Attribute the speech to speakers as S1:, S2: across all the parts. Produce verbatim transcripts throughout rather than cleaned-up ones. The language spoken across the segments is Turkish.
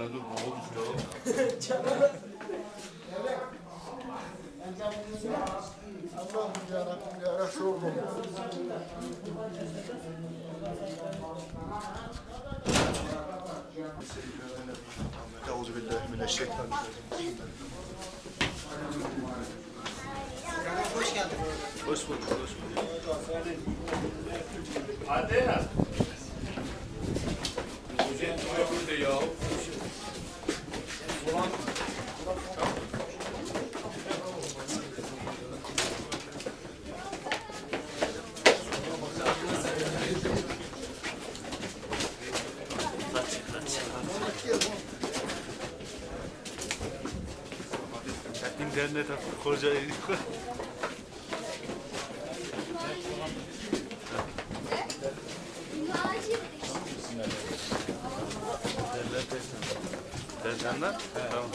S1: dur ne olmuş ya?
S2: Allah'ım yarabbim yarabbim şu oldu. Euzubillahimineşşeytanirracim.
S3: Hoş geldin.
S1: Hoş bulduk, hoş bulduk.
S4: Hadi. Hocam burada ya. Ulan.
S1: İnternet koca Tercanlar? Tamam.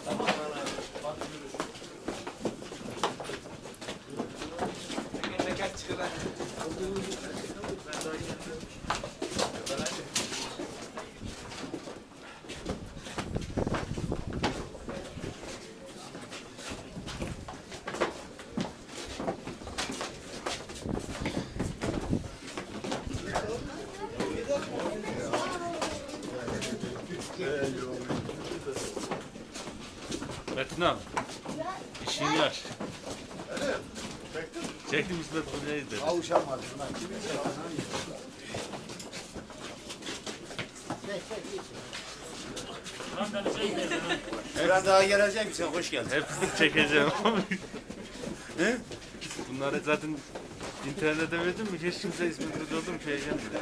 S1: Metin abi, işini aç. Çektim İsmet bu neydi?
S2: Kavuşamadım.
S3: Biraz daha gelecek misin? Hoş geldin.
S1: Hepsini çekeceğim. He? Bunları zaten internete verdim mi? Hiç kimse İsmet'i doldum şeye gelmedi.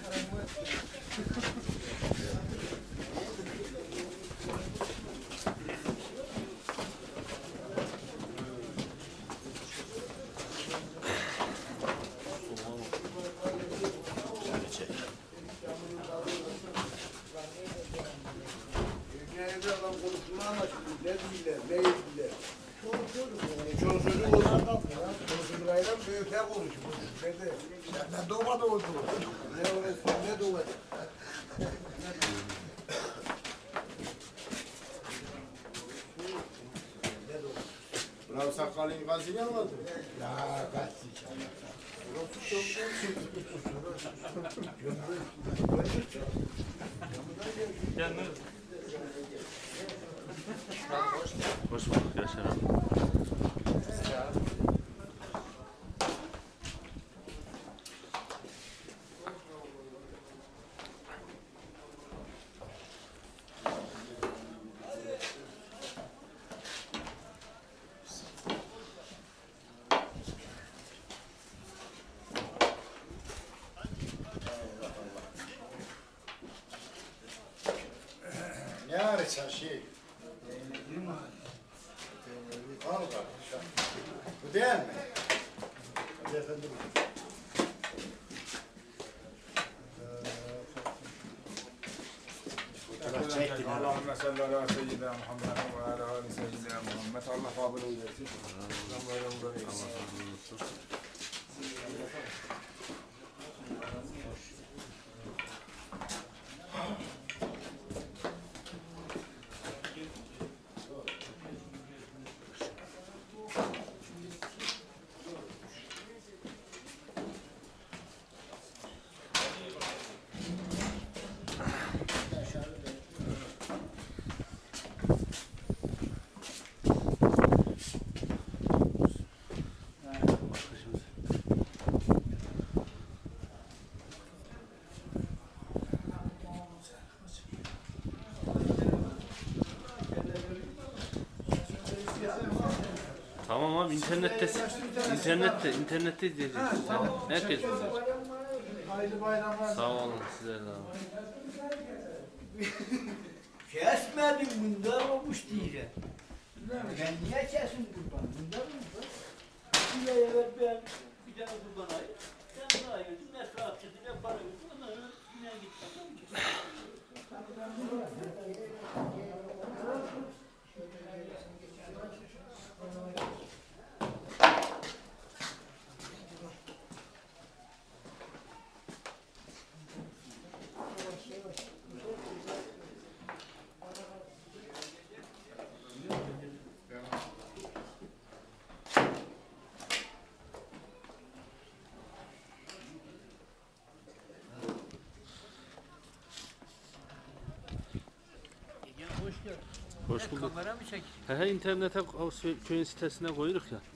S2: Evde adam konuşma anlaşıldı. Ne bilirler, ne bilirler. Çoluk çocuk olsun. Çoluk çocuk aydan büyükler konuşuyor. Dedi. Ben doğmadı oldu. Ne olursa ne doğmadı.
S3: Bravo sakalın gazını almadı.
S2: Ya kaç inşallah.
S1: Hoş bulduk Yaşar abi.
S2: Ne arıyorsun şey? Al kardeşim. Bu değil mi? Hadi efendim.
S5: Allahümme salli ala seyyidina Muhammed ve ala ali seyyidina Muhammed. Allah kabul eylesin.
S1: Tamam abi internette internette internette izleyeceğiz. Herkes izleyecek.
S2: Hayırlı bayramlar.
S1: Sağ olun sizler de abi.
S6: Kesmedim bundan olmuş diye. Ben niye kesin kurban? Bundan olmuş. Bir ay evvel ben bir tane kurban ayı. Sen daha ayırdın. Ne saat çıktı ne para verdin. Ondan sonra yine gittim.
S1: Hoş bulduk.
S6: Kamera mı çekiyor?
S1: He he internete o sö- köyün sitesine koyuruk ya.